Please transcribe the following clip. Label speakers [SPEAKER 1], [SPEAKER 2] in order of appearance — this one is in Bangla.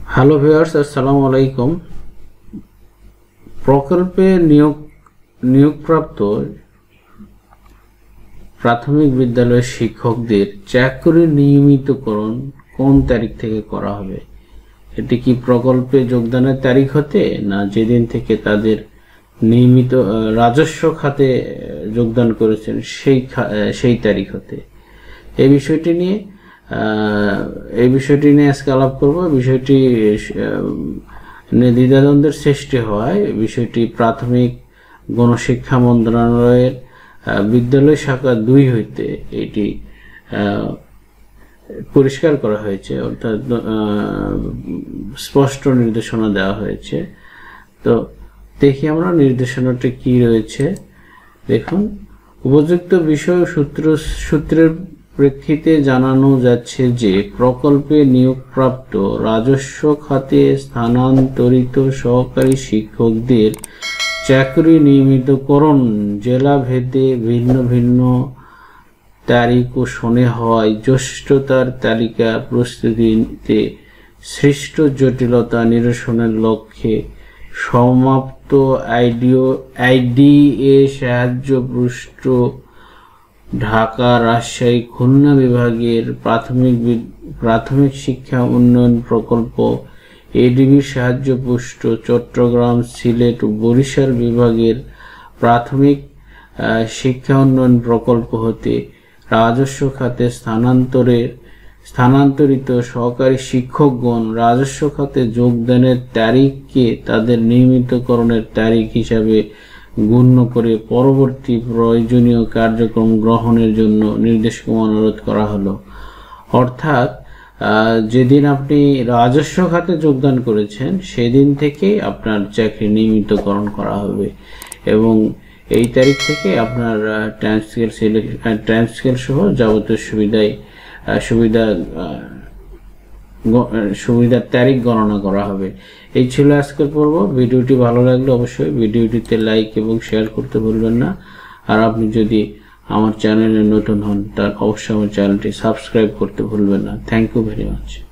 [SPEAKER 1] হ্যালো ভিউয়ার্স, আসসালামু আলাইকুম। প্রকল্পে নিয়োগপ্রাপ্ত প্রাথমিক বিদ্যালয়ের শিক্ষকদের চাকরি নিয়মিতকরণ কোন তারিখ থেকে করা হবে? এটি কি প্রকল্পে যোগদানের তারিখ হতে, না যেদিন থেকে তাদের নিয়মিত রাজস্ব খাতে যোগদান করেছেন সেই তারিখ হতে? এই বিষয়টি নিয়ে আজকে আলাপ করব। বিষয়টি দ্বিধাদ্বন্দ্বের সৃষ্টি হয়। বিষয়টি প্রাথমিক গণশিক্ষা মন্ত্রণালয়ের বিদ্যালয় শাখা 2 হইতে এটি পরিষ্কার করা হয়েছে, অর্থাৎ স্পষ্ট নির্দেশনা দেওয়া হয়েছে। তো দেখি আমরা নির্দেশনাটি কি রয়েছে। দেখুন, উপযুক্ত বিষয় সূত্রের প্রেক্ষিতে জানানো যাচ্ছে যে প্রকল্পে নিয়োগপ্রাপ্ত রাজস্ব খাতে স্থানান্তরিত সহকারী শিক্ষকদের চাকরি নিয়মিতকরণ জেলাভেদে ভিন্ন ভিন্ন তারিখ ও সনে হওয়ায় জ্যেষ্ঠতার তালিকা প্রস্তুতিতে সৃষ্ট জটিলতা নিরসনের লক্ষ্যে সমাপ্ত আইডিএ সাহায্য পৃষ্ঠ ঢাকা, রাজশাহী, খুলনা বিভাগের প্রাথমিক শিক্ষা উন্নয়ন প্রকল্প, এডিবি সাহায্য পুষ্ট চট্টগ্রাম, সিলেট ও বরিশাল বিভাগের প্রাথমিক শিক্ষা উন্নয়ন প্রকল্প হতে রাজস্ব খাতে স্থানান্তরিত সহকারী শিক্ষকগণ রাজস্ব খাতে যোগদানের তারিখকে তাদের নিয়মিতকরণের তারিখ হিসাবে গণ্য করে পরবর্তী প্রয়োজনীয় কার্যক্রম গ্রহণের জন্য নির্দেশক্রম অনুরোধ করা হলো। অর্থাৎ যেদিন আপনি রাজস্ব খাতে যোগদান করেছেন সেদিন থেকে আপনার চাকরি নিয়মিতকরণ করা হবে এবং এই তারিখ থেকে আপনার টাইম স্কেল সহ যাবতীয় সুবিধার তারিখ গণনা করা হবে। এই ছিল আজকের পর্ব। ভিডিওটি ভালো লাগলে অবশ্যই ভিডিওটিতে লাইক এবং শেয়ার করতে ভুলবেন না। আর আপনি যদি আমার চ্যানেলে নতুন হন তাহলে অবশ্যই আমার চ্যানেলটি সাবস্ক্রাইব করতে ভুলবেন না। Thank you very much.